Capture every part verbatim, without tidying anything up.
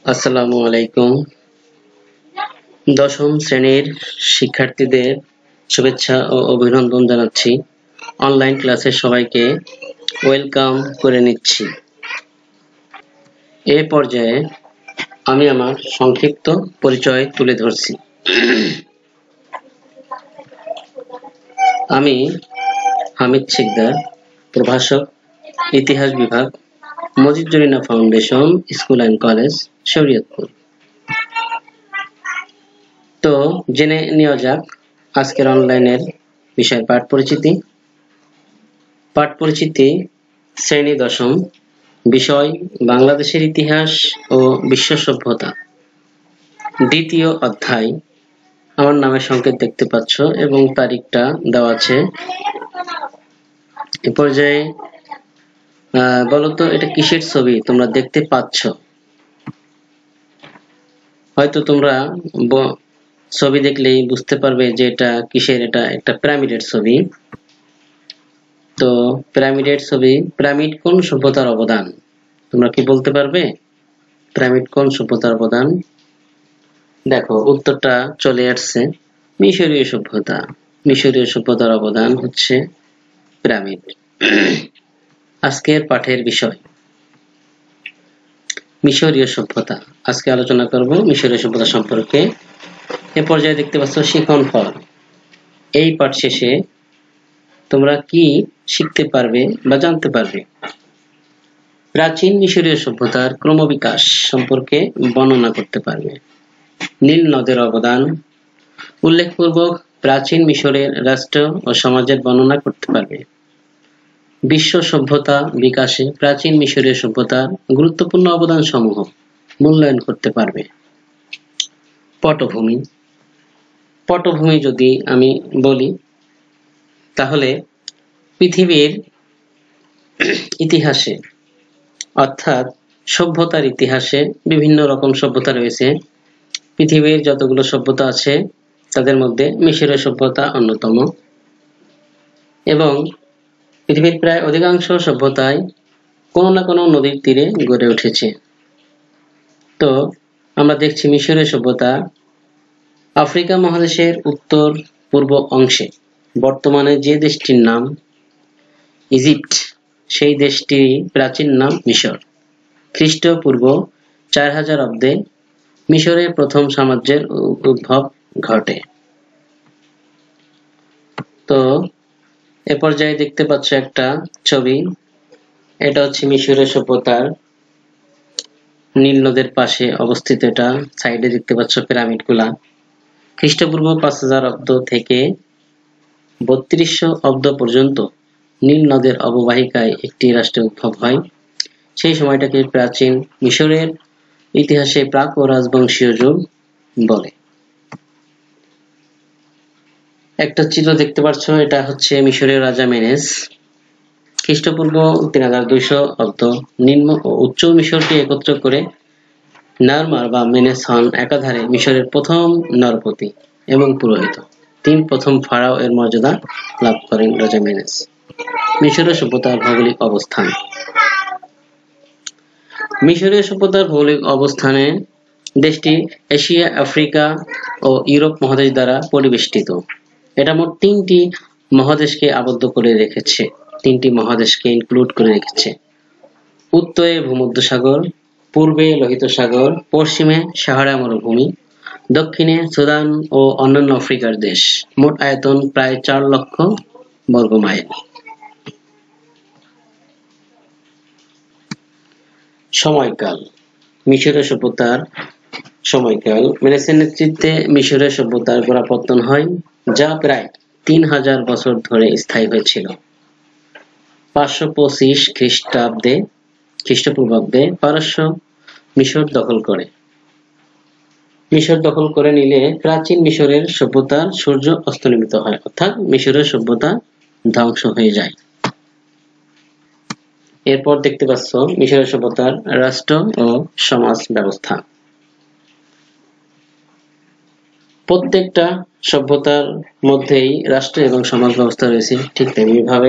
আসসালামু আলাইকুম। দশম শ্রেণীর শিক্ষার্থীদের শুভেচ্ছা ও অভিনন্দন জানাচ্ছি। অনলাইন ক্লাসে সবাইকে ওয়েলকাম করে নিচ্ছি। এ পর্যায়ে আমি আমার সংক্ষিপ্ত পরিচয় তুলে ধরছি। আমি হামিদ শিকদার, প্রভাষক, ইতিহাস বিভাগ, Majid Jarina foundation school and college, Shariatpur. তো জেনে নেওয়া যাক আজকের অনলাইনের বিষয় পাঠ পরিচিতি। পাঠ পরিচিতি শ্রেণী দশম, বিষয় বাংলাদেশের ইতিহাস ও বিশ্ব সভ্যতা, দ্বিতীয় অধ্যায়। আমার নামের সংকেত দেখতে পাচ্ছ এবং তারিখটা দেওয়া আছে। এ পর্যায়ে আহ বলতো এটা কিসের ছবি তোমরা দেখতে পাচ্ছ? হয়তো তোমরা ছবি দেখলেই বুঝতে পারবে যে এটা কিসের। এটা একটা পিরামিডের ছবি। তো পিরামিডের ছবি, পিরামিড কোন সভ্যতার অবদান? তোমরা কি বলতে পারবে পিরামিড কোন সভ্যতার অবদান? দেখো উত্তরটা চলে আসছে, মিশরীয় সভ্যতা। মিশরীয় সভ্যতার অবদান হচ্ছে পিরামিড। আজকের পাঠের বিষয় মিশরীয় সভ্যতা। আজকে আলোচনা করব মিশরীয় সভ্যতা সম্পর্কে। এ পর্যায়ে দেখতে পাচ্ছ শিখন ফল। এই পাঠ শেষে তোমরা কি শিখতে পারবে বা জানতে পারবে? প্রাচীন মিশরীয় সভ্যতার ক্রমবিকাশ সম্পর্কে বর্ণনা করতে পারবে। নীল নদের অবদান উল্লেখপূর্বক প্রাচীন মিশরের রাষ্ট্র ও সমাজের বর্ণনা করতে পারবে। বিশ্ব সভ্যতা বিকাশে প্রাচীন মিশরীয় সভ্যতার গুরুত্বপূর্ণ অবদান সমূহ মূল্যায়ন করতে পারবে। পটভূমি। পটভূমি যদি আমি বলি তাহলে পৃথিবীর ইতিহাসে অর্থাৎ সভ্যতার ইতিহাসে বিভিন্ন রকম সভ্যতা রয়েছে। পৃথিবীর যতগুলো সভ্যতা আছে তাদের মধ্যে মিশরীয় সভ্যতা অন্যতম, এবং পৃথিবীর প্রায় অধিকাংশ সভ্যতায় কোনো না কোনো নদীর তীরে গড়ে উঠেছে। তো আমরা দেখছি মিশরীয় সভ্যতা আফ্রিকা মহাদেশের উত্তর পূর্ব অংশে, বর্তমানে যে দেশটির নাম ইজিপ্ট, সেই দেশটির প্রাচীন নাম মিশর। খ্রিস্টপূর্ব চার হাজার অব্দে মিশরে প্রথম সাম্রাজ্যের উদ্ভব ঘটে। তো এ পর্যায়ে দেখতে পাচ্ছ একটা ছবি। এটা হচ্ছে মিশরীয় সভ্যতার নীল নদের পাশে অবস্থিত। এটা সাইডে দেখতে পাচ্ছ পিরামিড গুলা। খ্রিস্টপূর্ব পাঁচ হাজার অব্দ থেকে বত্রিশশো অব্দ পর্যন্ত নীল নদের অববাহিকায় একটি রাষ্ট্রের উদ্ভব হয়। সেই সময়টাকে প্রাচীন মিশরের ইতিহাসে প্রাক ও রাজবংশীয় যুগ বলে। একটা চিত্র দেখতে পাচ্ছ, এটা হচ্ছে মিশরের রাজা মেনেস। খ্রিস্টপূর্ব তিন হাজার দুইশো অব্দ নিম্ন ও উচ্চ মিশরকে একত্র করে নারমার বা মেনেস হন একাধারে মিশরের প্রথম নরপতি এবং পুরোহিত। তিনি প্রথম ফারাও এর মর্যাদা লাভ করেন রাজা মেনেস। মিশরীয় সভ্যতার ভৌগোলিক অবস্থান। মিশরীয় সভ্যতার ভৌগোলিক অবস্থানে দেশটি এশিয়া, আফ্রিকা ও ইউরোপ মহাদেশ দ্বারা পরিবেষ্টিত। এটা মোট তিনটি মহাদেশকে আবদ্ধ করে রেখেছে। তিনটি মহাদেশকে ইনক্লুড করে রেখেছে। উত্তরে ভূমধ্যসাগর, পূর্বে লোহিত সাগর, পশ্চিমে সাহারা মরুভূমি, দক্ষিণে সুদান ও অন্যান্য আফ্রিকার দেশ। মোট আয়তন প্রায় চার লক্ষ বর্গ মাইল। সময়কাল। মিশরীয় সভ্যতার সময়কাল। মেনেসের নেতৃত্বে মিশরীয় সভ্যতার গোড়াপত্তন হয়, যা প্রায় তিন হাজার বছর ধরে স্থায়ী হয়েছিল। পাঁচশো পঁচিশ খ্রিস্টাব্দে খ্রিস্টপূর্বাব্দে পারস্য মিশর দখল করে। মিশর দখল করে নিলে প্রাচীন মিশরের সভ্যতার সূর্য অস্তমিত হয়, অর্থাৎ মিশরের সভ্যতা ধ্বংস হয়ে যায়। এরপর দেখতে পাচ্ছ মিশরের সভ্যতার রাষ্ট্র ও সমাজ ব্যবস্থা। প্রত্যেকটা সভ্যতার মধ্যেই রাষ্ট্র এবং সমাজ ব্যবস্থা রয়েছে, ঠিক তেমনিভাবে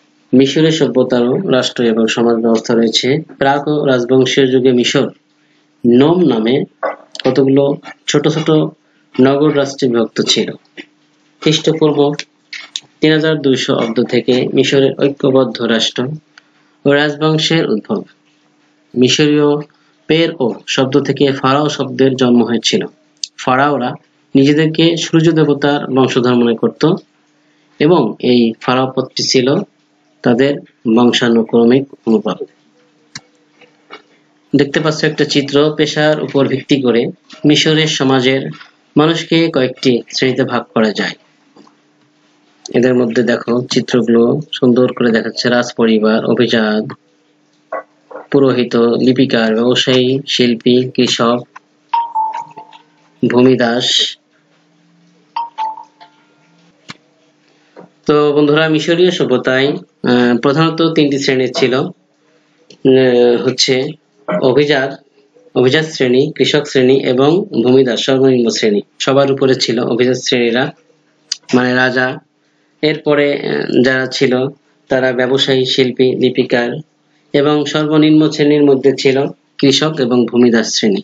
মিশরীয় সভ্যতারও রাষ্ট্র এবং সমাজ ব্যবস্থা রয়েছে। প্রাক ও রাজবংশীয় যুগে মিশর নোম নামে কতগুলো ছোট ছোট নগর রাষ্ট্রে বিভক্ত ছিল। খ্রিস্টপূর্ব তিন হাজার দুইশো অব্দ থেকে মিশরের ঐক্যবদ্ধ রাষ্ট্র ও রাজবংশের উদ্ভব। মিশরীয় পের ও শব্দ থেকে ফারাও শব্দের জন্ম হয়েছিল। ফারাওরা নিজেদেরকে সূর্য দেবতার বংশধর মনে করত এবং এই ফারাও পদটি ছিল তাদের বংশানুক্রমিক অনুপাত। দেখতে পাচ্ছ একটা চিত্র। পেশার উপর ভিত্তি করে মিশরের সমাজের মানুষকে কয়েকটি শ্রেণীতে ভাগ করা যায়। এদের মধ্যে দেখো চিত্রগুলো সুন্দর করে দেখাচ্ছে। রাজ পরিবার, অভিজাত, পুরোহিত, লিপিকার, ব্যবসায়ী, শিল্পী, কৃষক, ভূমিদাস। তো বন্ধুরা, মিশরীয় সভ্যতায় প্রধানত তিনটি শ্রেণী ছিল, হচ্ছে অভিজাত অভিজাত শ্রেণী, কৃষক শ্রেণী এবং ভূমিদাস সর্বনিম্ন শ্রেণী। সবার উপরে ছিল অভিজাত শ্রেণীরা, মানে রাজা। এরপরে যারা ছিল তারা ব্যবসায়ী, শিল্পী, লিপিকার এবং সর্বনিম্ন শ্রেণীর মধ্যে ছিল কৃষক এবং ভূমিদাস শ্রেণী।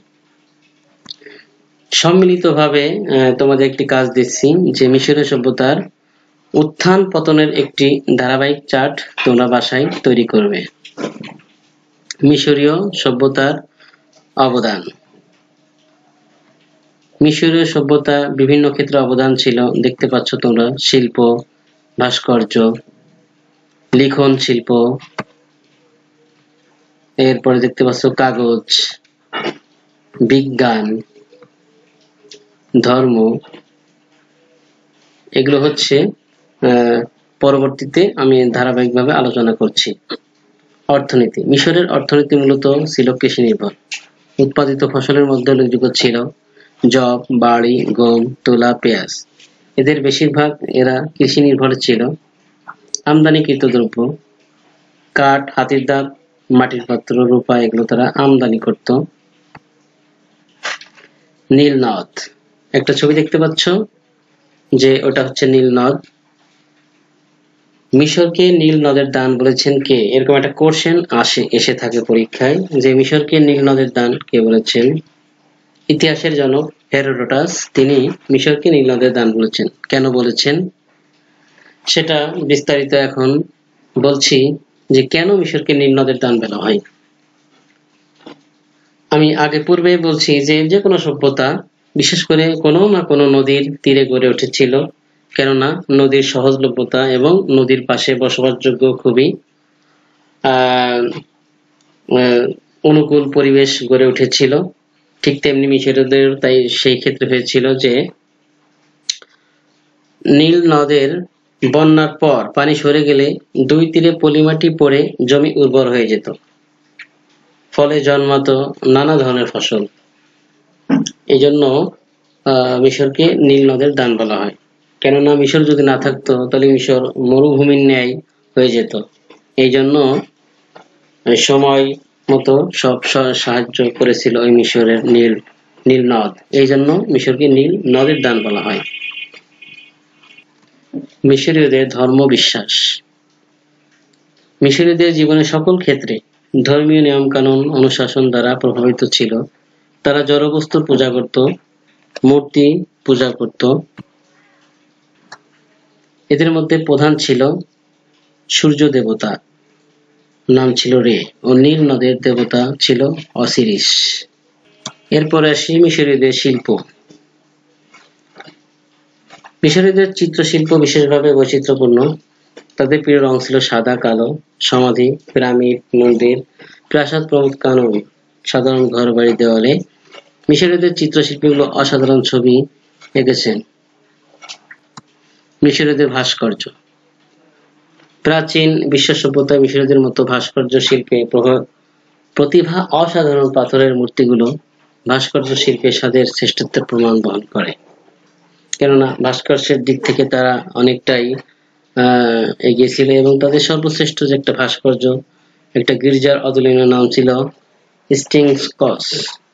সম্মিলিতভাবে তোমাদের একটি কাজ দিচ্ছি যে মিশরীয় সভ্যতার উত্থান পতনের একটি ধারাবাহিক চার্ট তোমরা বাসায় তৈরি করবে। মিশরীয় সভ্যতার অবদান। মিশরীয় সভ্যতা বিভিন্ন ক্ষেত্রে অবদান ছিল, দেখতে পাচ্ছ তোমরা। শিল্প, ভাস্কর্য, লিখন শিল্প, এরপরে দেখতে পাচ্ছ কাগজ, বিজ্ঞান, ধর্ম। এগুলো হচ্ছে পরবর্তীতে আমি ধারাবাহিকভাবে আলোচনা করছি। অর্থনীতি। মিশরের অর্থনীতি মূলত ছিল কৃষি নির্ভর। উৎপাদিত ফসলের মধ্যে উল্লেখযোগ্য ছিল যব, বার্লি, গম, তুলা, পেঁয়াজ। এদের বেশিরভাগ এরা কৃষি নির্ভর ছিল। আমদানিকৃত দ্রব্য কাঠ, হাতির দাঁত, মাটির পাত্র, রূপা এগুলো তারা আমদানি করত। নীল নদ, একটা ছবি দেখতে পাচ্ছ যে ওটা হচ্ছে নীল নদ। মিশরকে নীল নদের দান বলেছেন কে? এরকম একটা কোশ্চেন আসে এসে থাকে পরীক্ষায়, যে মিশরকে নীল নদের দান কে বলেছেন? ইতিহাসের জনক হেরোডোটাস, তিনি মিশরকে নীল নদের দান বলেছেন। কেন বলেছেন সেটা বিস্তারিত এখন বলছি, যে কেন মিশরকে নীল নদের দান বলা হয়। আমি আগে পূর্বে বলছি যে যে কোনো সভ্যতা বিশেষ করে কোনো না কোনো নদীর তীরে গড়ে উঠেছিল, কেননা নদীর সহজলভ্যতা এবং নদীর পাশে বসবাসযোগ্য খুবই আহ অনুকূল পরিবেশ গড়ে উঠেছিল। ঠিক তেমনি মিশরীয়দের তাই সেই ক্ষেত্রে হয়েছিল যে নীল নদের বন্যার পর পানি সরে গেলে দুই তীরে পলিমাটি পড়ে জমি উর্বর হয়ে যেত, ফলে জন্মাতো নানা ধরনের ফসল। এই জন্য আহ মিশরকে নীল নদের দান বলা হয়। কেননা মিশর যদি না থাকতো তাহলে মিশর মরুভূমির ন্যায় হয়ে যেত। এই জন্য সময় মতো সব সাহায্য করেছিল ওই মিশরের নীল নীল নদ। এই জন্য মিশরকে নীল নদের দান বলা হয়। মিশরীয়দের ধর্ম বিশ্বাস। মিশরীয়দের জীবনের সকল ক্ষেত্রে ধর্মীয় নিয়ম কানুন অনুশাসন দ্বারা প্রভাবিত ছিল। তারা জড়বস্তুর পূজা করত, মূর্তি পূজা করত। এদের মধ্যে প্রধান ছিল সূর্য দেবতা, নাম ছিল রে, ও নীল নদের দেবতা ছিল অসিরিস। এরপর আসি মিশরীয়দের শিল্প। মিশরীয়দের চিত্রশিল্প বিশেষভাবে বৈচিত্র্যপূর্ণ। তাদের প্রিয় রং ছিল সাদা, কালো। সমাধি, পিরামিড, মন্দির, প্রাসাদ প্রমুখ কানন, সাধারণ ঘর বাড়ি দেওয়ালে মিশরীয়দের চিত্রশিল্পীগুলো অসাধারণ ছবি এঁকেছেন। মিশরীয়দের ভাস্কর্য। প্রাচীন বিশ্ব সভ্যতায় মিশরীয়দের মতো ভাস্কর্য শিল্পে প্রতিভা অসাধারণ। পাথরের মূর্তিগুলো ভাস্কর্য শিল্পে স্বাদের শ্রেষ্ঠত্বের প্রমাণ বহন করে, কেননা ভাস্কর্যের দিক থেকে তারা অনেকটাই আহ এগিয়ে ছিল। এবং তাদের সর্বশ্রেষ্ঠ যে একটা ভাস্কর্য, একটা গির্জার অতুলনীয় নাম ছিল স্ফিংক্স।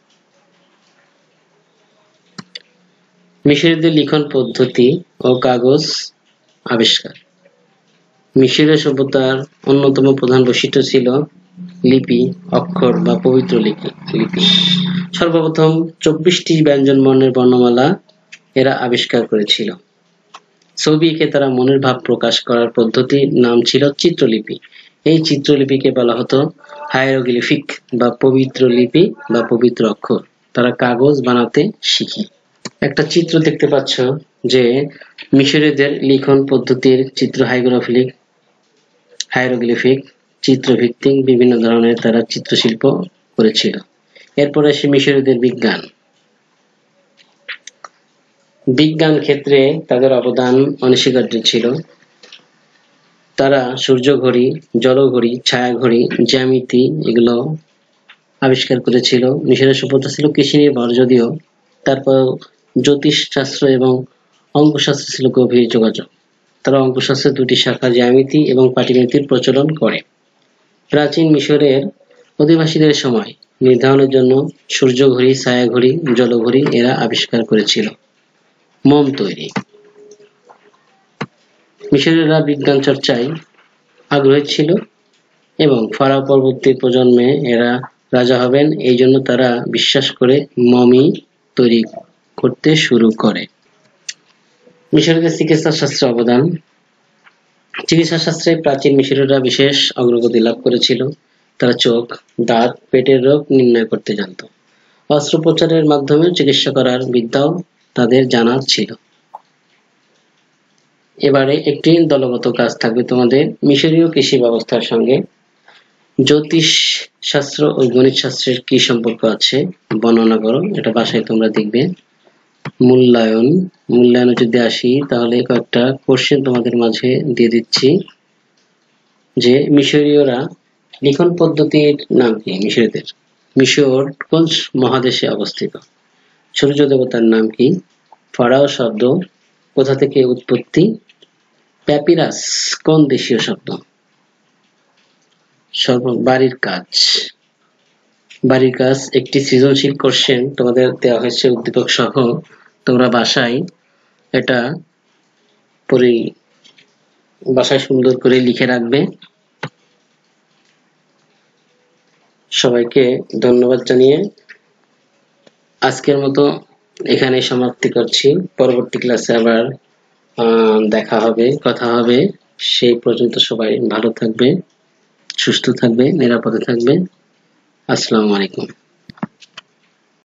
মিশরীয়দের লিখন পদ্ধতি ও কাগজ আবিষ্কার। মিশরীয় সভ্যতার অন্যতম প্রধান বৈশিষ্ট্য ছিল লিপি, অক্ষর বা পবিত্র লিপি লিপি সর্বপ্রথম চব্বিশটি ব্যঞ্জন বর্ণের বর্ণমালা এরা আবিষ্কার করেছিল। ছবি এঁকে তারা মনের ভাব প্রকাশ করার পদ্ধতির নাম ছিল চিত্রলিপি। এই চিত্রলিপিকে বলা হতো হায়ারোগ্লিফিক বা পবিত্র লিপি বা পবিত্র অক্ষর। তারা কাগজ বানাতে শিখে। একটা চিত্র দেখতে পাচ্ছ যে মিশরীয়দের লিখন পদ্ধতির চিত্র হাইগ্রাফিক হায়ারোগ্লিফিক চিত্রভিত্তিক বিভিন্ন ধরনের তারা চিত্রশিল্প করেছিল। এরপরে আসে মিশরীয়দের বিজ্ঞান। বিজ্ঞান ক্ষেত্রে তাদের অবদান অনস্বীকার্য ছিল। তারা সূর্য ঘড়ি, জলঘড়ি, ছায়া ঘড়ি, জ্যামিতি এগুলো আবিষ্কার করেছিল। মিশরের সভ্যতা ছিল কৃষি নির্ভর, যদিও তারপর জ্যোতিষশাস্ত্র এবং অঙ্কশাস্ত্র ছিল গভীর যোগাযোগ। তারা অঙ্কশাস্ত্রের দুটি শাখা জ্যামিতি এবং পাটিগণিতের প্রচলন করে। প্রাচীন মিশরের অধিবাসীদের সময় নির্ধারণের জন্য সূর্য ঘড়ি, ছায়া ঘড়ি, জলঘড়ি এরা আবিষ্কার করেছিল। মোম তৈরি। মিশরীয়রা বিজ্ঞান চর্চায় আগ্রহী ছিল এবং ফারাও পরবর্তী প্রজন্মে এরা রাজা হবেন, এই জন্য তারা বিশ্বাস করে মমি তৈরি করতে শুরু করে। মিশরীয়দের চিকিৎসা শাস্ত্রে অবদান। চিকিৎসা শাস্ত্রে প্রাচীন মিশরীয়রা বিশেষ অগ্রগতি লাভ করেছিল। তারা চোখ, দাঁত, পেটের রোগ নির্ণয় করতে জানত। অস্ত্রোপচারের মাধ্যমে চিকিৎসা করার বিদ্যাও তাদের জানা ছিল। এবারে একটি দলগত কাজ থাকবে তোমাদের। মিশরীয় কৃষি ব্যবস্থার সঙ্গে জ্যোতিষ শাস্ত্র ও গণিত শাস্ত্রের কি সম্পর্ক আছে বর্ণনা করো। এটা বাসায় তোমরা দেখবে। মূল্যায়ন মূল্যায়নে যদি আসি তাহলে কয়েকটা কোশ্চেন তোমাদের মাঝে দিয়ে দিচ্ছি যে মিশরীয়রা লিখন পদ্ধতির নাম কি? মিশরীয়দের মিশর কোন মহাদেশে অবস্থিত? সূর্য দেবতার নাম কি? ফারাও শব্দ কোথা থেকে উৎপত্তি? প্যাপিরাস কোন দেশীয় শব্দ? সর্ব বাড়ির কাজ বাড়ির কাজ একটি সৃজনশীল কোশ্চেন তোমাদের দেওয়া হয়েছে উদ্দীপক সহ। তোমরা বাসায় এটা পরি বাসায় সুন্দর করে লিখে রাখবে। সবাইকে ধন্যবাদ জানিয়ে আজকের মতো এখানে সমাপ্তি করছি। পরবর্তী ক্লাসে আবার দেখা হবে, কথা হবে। সেই পর্যন্ত সবাই ভালো থাকবে, সুস্থ থাকবে, নিরাপদে থাকবে। আসসালামু আলাইকুম।